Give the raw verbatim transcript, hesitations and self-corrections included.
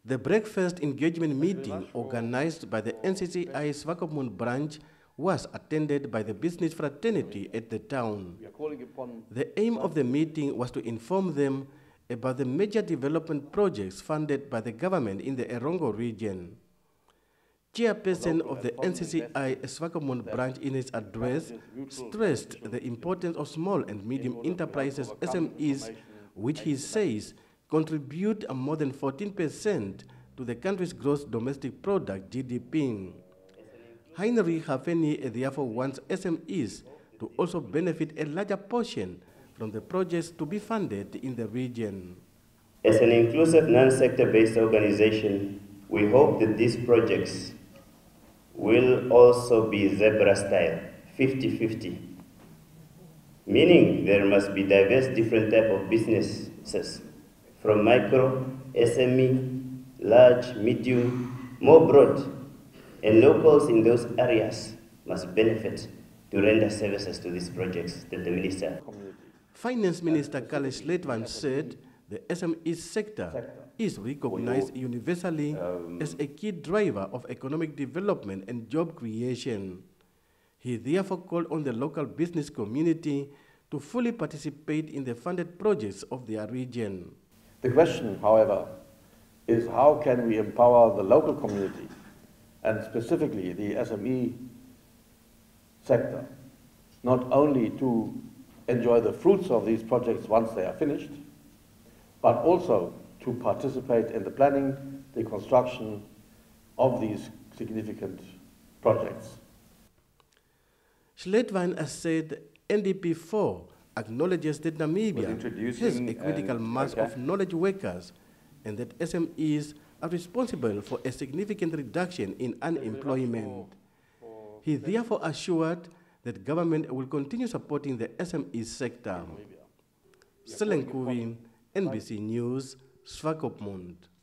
The breakfast engagement meeting organized by the N C C I Swakopmund branch was attended by the business fraternity at the town. The aim of the meeting was to inform them about the major development projects funded by the government in the Erongo region. Chairperson of the N C C I Swakopmund branch in his address stressed the importance of small and medium enterprises, S M Es, which he says contribute more than fourteen percent to the country's gross domestic product, G D P. Heinrich Hafeni therefore wants S M Es to also benefit a larger portion from the projects to be funded in the region. As an inclusive non-sector-based organization, we hope that these projects will also be zebra style, fifty fifty, meaning there must be diverse different type of businesses, from micro, S M E, large, medium, more broad, and locals in those areas must benefit to render services to these projects that the minister. Finance Minister Kalesh Letwan said the S M E sector is recognized universally as a key driver of economic development and job creation. He therefore called on the local business community to fully participate in the funded projects of their region. The question, however, is how can we empower the local community, and specifically the S M E sector, not only to enjoy the fruits of these projects once they are finished, but also to participate in the planning, the construction of these significant projects. Schledwein has said N D P four acknowledges that Namibia has a critical mass okay. of knowledge workers and that S M Es are responsible for a significant reduction in unemployment. He therefore assured that government will continue supporting the S M E sector. Selen Kuvin, N B C News, Swakopmund.